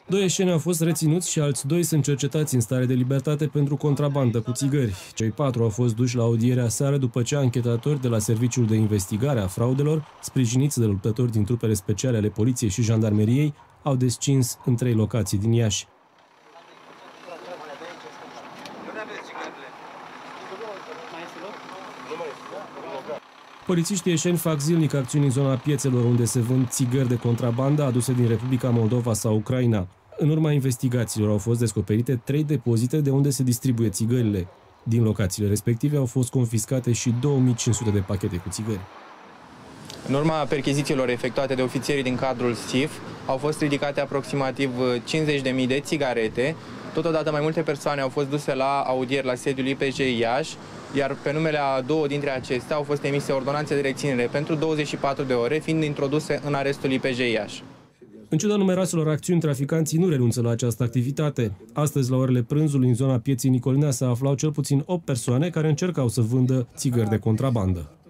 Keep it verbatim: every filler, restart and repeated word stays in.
Doi ieșeni au fost reținuți și alți doi sunt cercetați în stare de libertate pentru contrabandă cu țigări. Cei patru au fost duși la audierea seară după ce anchetatori de la Serviciul de Investigare a Fraudelor, sprijiniți de luptători din trupele speciale ale poliției și jandarmeriei, au descins în trei locații din Iași. Polițiștii ieșeni fac zilnic acțiuni în zona piețelor unde se vând țigări de contrabandă aduse din Republica Moldova sau Ucraina. În urma investigațiilor au fost descoperite trei depozite de unde se distribuie țigările. Din locațiile respective au fost confiscate și două mii cinci sute de pachete cu țigări. În urma perchezițiilor efectuate de ofițerii din cadrul S I F, au fost ridicate aproximativ cincizeci de mii de țigarete. Totodată mai multe persoane au fost duse la audieri la sediul I P J Iași, iar pe numele a două dintre acestea au fost emise ordonanțe de reținere pentru douăzeci și patru de ore, fiind introduse în arestul I P J Iași. În ciuda numeroaselor acțiuni, traficanții nu renunță la această activitate. Astăzi, la orele prânzului, în zona pieței Nicolina, se aflau cel puțin opt persoane care încercau să vândă țigări de contrabandă.